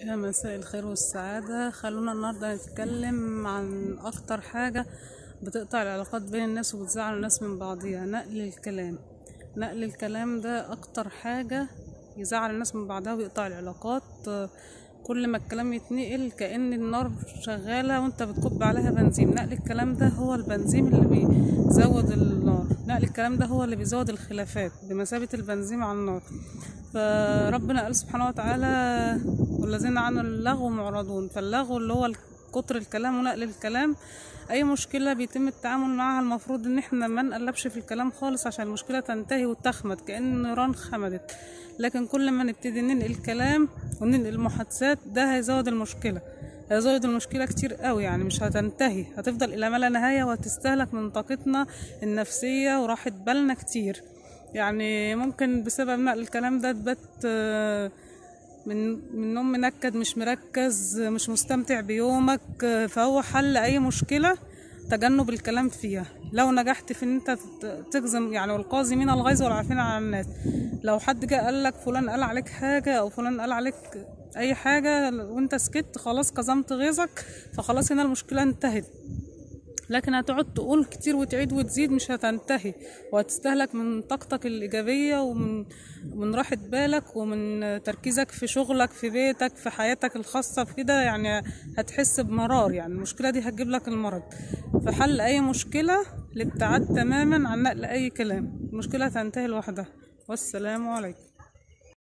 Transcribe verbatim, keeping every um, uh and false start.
يا مساء الخير والسعادة. خلونا النهاردة نتكلم عن أكتر حاجة بتقطع العلاقات بين الناس وبتزعل الناس من بعضيها: نقل الكلام. نقل الكلام ده أكتر حاجة يزعل الناس من بعضها ويقطع العلاقات. كل ما الكلام يتنقل كأن النار شغالة وانت بتكب عليها بنزين. نقل الكلام ده هو البنزين اللي بيزود النار. نقل الكلام ده هو اللي بيزود الخلافات بمثابة البنزين على النار. فربنا قال سبحانه وتعالى: والذين عن اللغو معرضون. فاللغو اللي هو كتر الكلام ونقل الكلام. اي مشكلة بيتم التعامل معها المفروض ان احنا ما نقلبش في الكلام خالص عشان المشكلة تنتهي وتخمد كأن النيران خمدت. لكن كل ما نبتدي ننقل الكلام وننقل المحادثات ده هيزود المشكلة هيزود المشكلة كتير قوي، يعني مش هتنتهي، هتفضل الى ما لا نهاية وهتستهلك من طاقتنا النفسية وراحة بالنا كتير. يعني ممكن بسبب نقل الكلام ده تبات من من نوم منكد، مش مركز، مش مستمتع بيومك. فهو حل اي مشكلة تجنب الكلام فيها. لو نجحت في ان انت تجزم، يعني والقازمين الغيظ والعافين عن الناس، لو حد جه قال لك فلان قال عليك حاجة او فلان قال عليك اي حاجة وانت سكت، خلاص كظمت غيظك، فخلاص هنا المشكلة انتهت. لكن هتقعد تقول كتير وتعيد وتزيد مش هتنتهي، وهتستهلك من طاقتك الإيجابية ومن من راحة بالك ومن تركيزك في شغلك، في بيتك، في حياتك الخاصة، في كده يعني هتحس بمرار. يعني المشكلة دي هتجيب لك المرض. فحل أي مشكلة الابتعاد تماما عن نقل أي كلام، المشكلة هتنتهي لوحدها. والسلام عليكم.